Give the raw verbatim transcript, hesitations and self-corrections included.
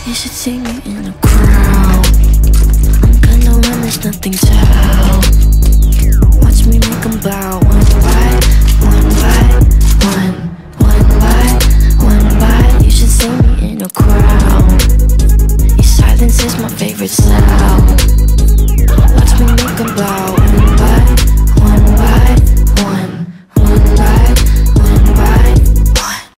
You should see me in a crowd. I'm gonna run, there's nothing to help. Watch me make 'em bow.